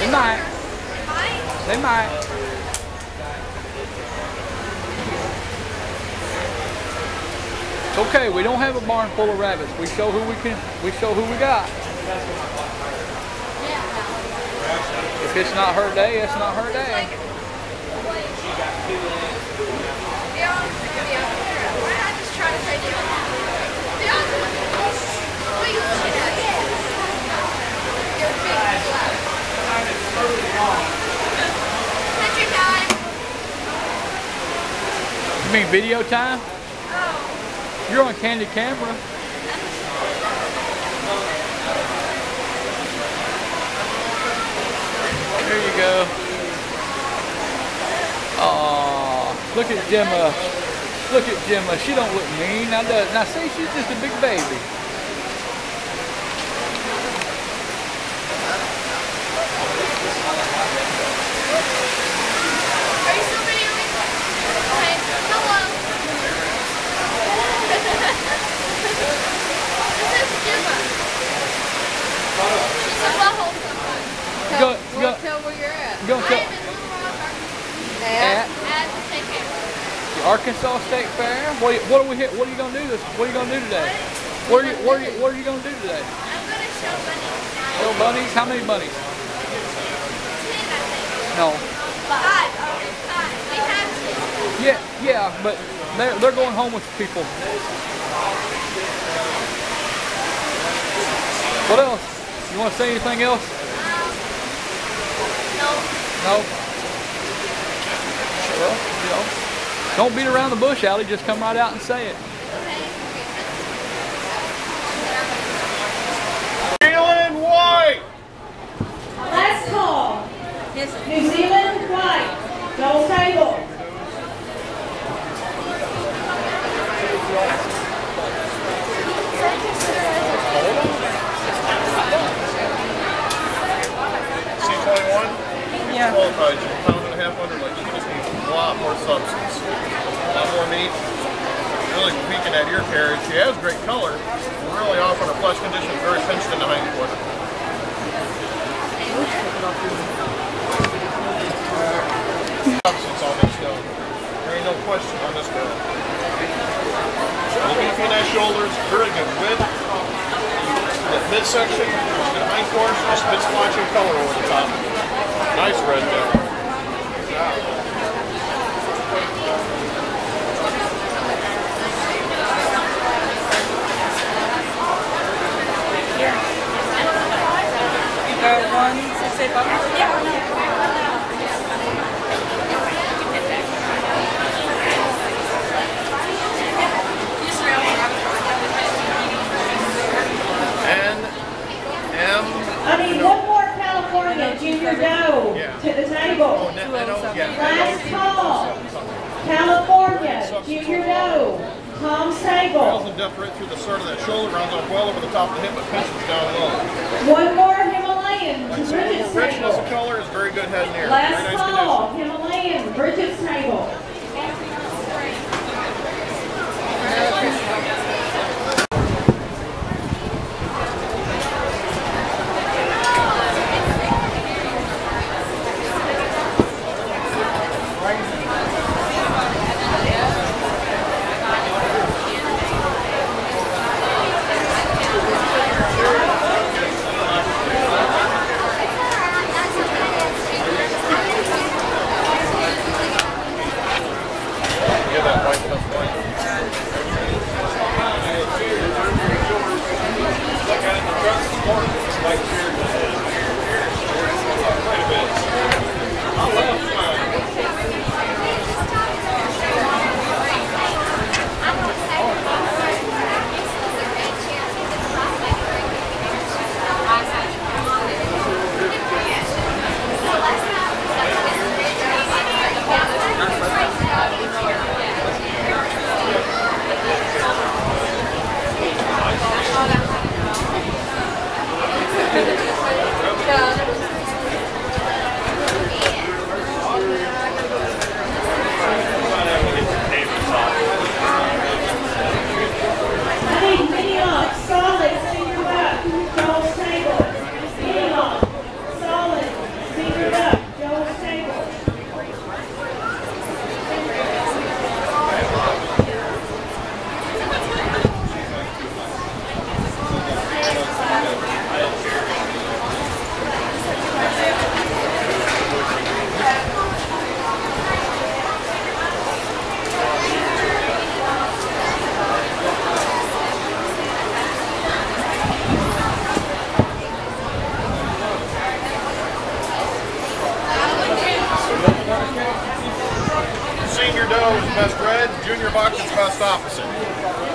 They might. They might. It's okay. We don't have a barn full of rabbits. We show who we can. We show who we got. If it's not her day, it's not her day. You mean video time? You're on candid camera. There you go. Oh, look at Gemma. Look at Gemma. She don't look mean. Now see, she's just a big baby. Are you still videoing? Okay. Hello. This is Gemma. She's a butthole sometimes. Tell where you're at. Go I tell. am in Little Rock, At at the state fair. the Arkansas State Fair. What are you gonna do this? What are you gonna do today? What are you gonna do today? I'm gonna show bunnies. Show bunnies? How many bunnies? 10, I think. No. 5. We have 10. Yeah, but they're going home with people. What else? You want to say anything else? No. No. Well, you know, don't beat around the bush, Allie. Just come right out and say it. Zealand white. Last call. New Zealand white. Double table. C21? Yeah. Qualified, she's a pound and a half under, like she just needs a lot more substance. A lot more meat. Really peeking at ear carriage. She has great color. We're really off on her flesh condition, very pinched in the hind quarter. Substance on this girl. There ain't no question on this girl. Looking between that shoulders, very good width. That midsection, the hind quarters, just bit splotching color over the top. Nice red there. You got 168 bucks? I need one more California Junior Doe to the table. Last call. California Junior Doe. Tom's table. Rails and depth right through the start of that shoulder, rounds up well over the top of the hip, but pinches down low. One more Himalayan to Bridget's Richness table. of color is very good head and ear. Last Very nice call. condition. Himalayan, Bridget's table. Get that white plus white. Senior doe is best red, junior buck is best opposite.